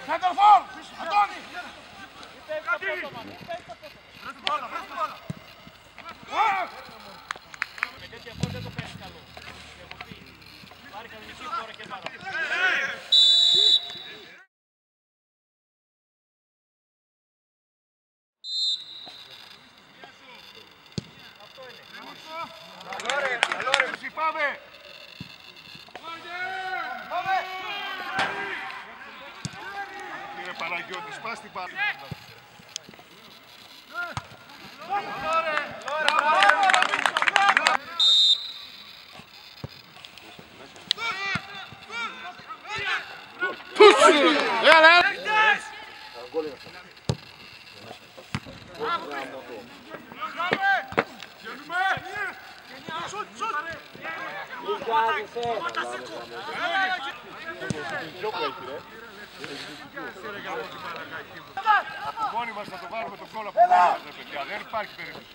Σεντερφόρ! Αντώνη! Με τέτοια φόρ δεν το παίρνεις καλό. Πάρει κανονική φόρα και πάρα. Αυτό είναι. Καλό ρε, εσύ πάμε! Κύριε Παναγιώτη, σπάς την πάρα. Από μόνοι μας θα το βάλουμε το κόλλο από μόνοι μας, παιδιά. Δεν υπάρχει περίπτωση.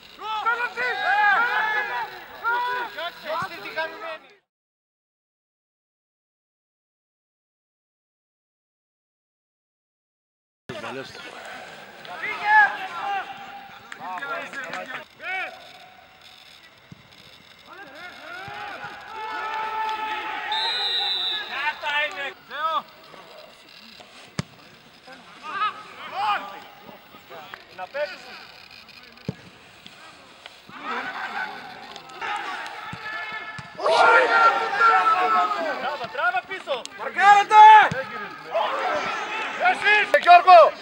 Να παίξεις. Τράβα πίσω. Μαρκάρετε! Εσείς! Γιώργο!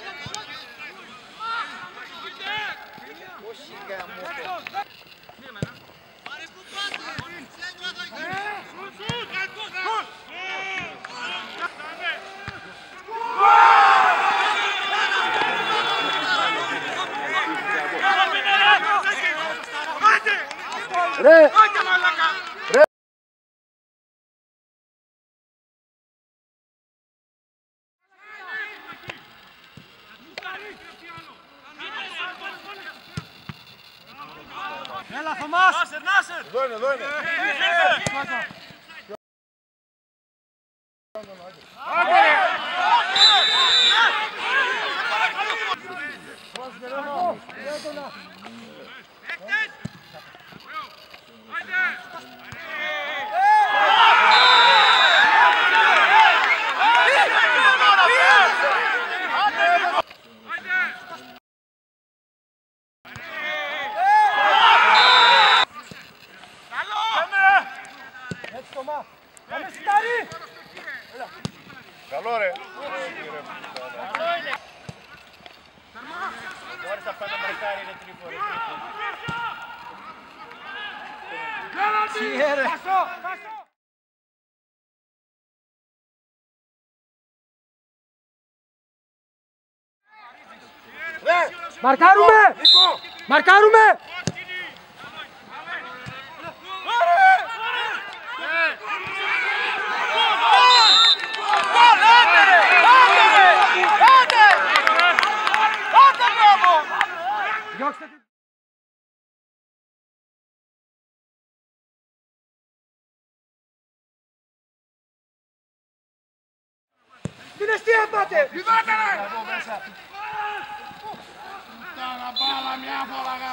Ρε! Ρε! Έλα Θωμάς! Νάσερ! Εδώ είναι, εδώ είναι! Καλό ρε! Μπορείς αυτά να μπρεκάρει είναι τρίφορες. Μαρκάρουμε! Μαρκάρουμε! Την αιστεία πάτε! Πηδάτε ρε! Ήταν μπάλα μια φορά.